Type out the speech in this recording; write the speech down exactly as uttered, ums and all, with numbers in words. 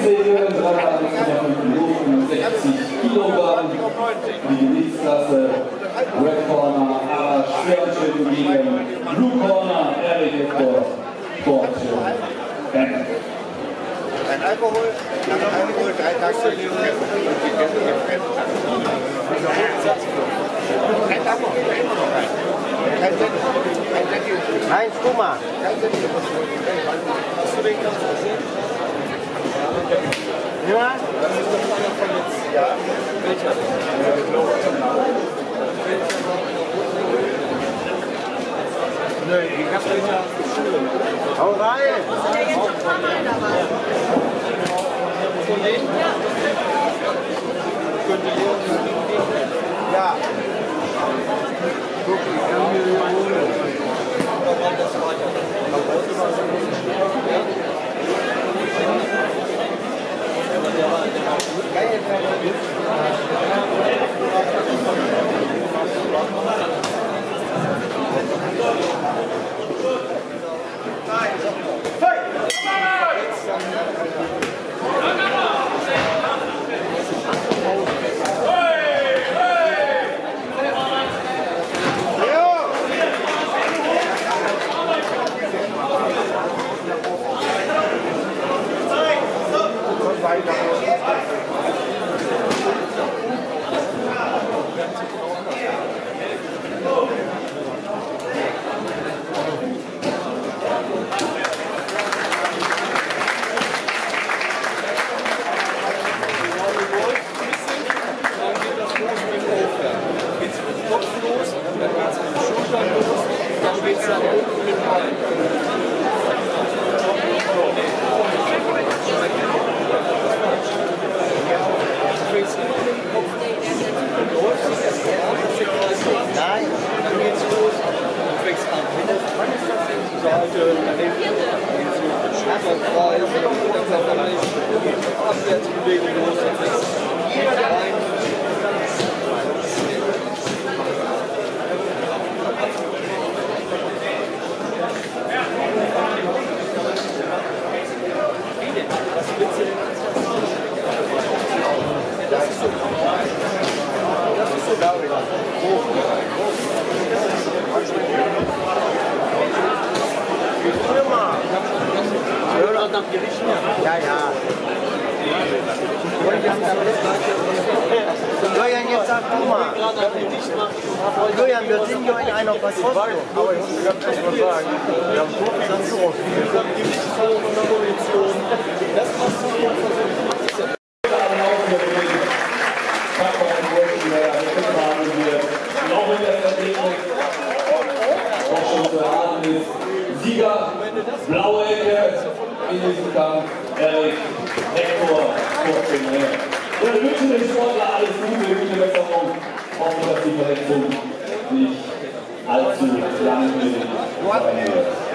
Sitzsäge, dreihundertsechzig Kilogramm, die Gewichtsklasse Red Corner, Arasch, Sternchen gegen Blue Corner, Hector, Torchen, werden. Ein Alkohol, ein Alkohol, drei Tage und gegessen gefressen. Kein Tag noch, immer noch rein. Kein Cent, kein Cent. Heinz, guck mal. Kein Cent. Hast du den Kampf gesehen? Ja? Das ist doch einer von jetzt. Ja. Welcher? Nö, die Gastronomie. Hau rein! Von denen? Könnte ja. Guck, ich kann mir die holen. Aber das weiter. Ja, ja. Julian, jetzt sag du mal. Julian, wir sind ja in einer Verfassung. Aber ich muss ganz ehrlich mal sagen, wir haben so viel dazu ausgegeben. Das machst du hier Sieger, blaue Ecke in diesem Kampf, Hector, wir wünschen den Sportler alles Gute, gute Besserung. Hoffen, dass die Verletzung nicht allzu lang wird.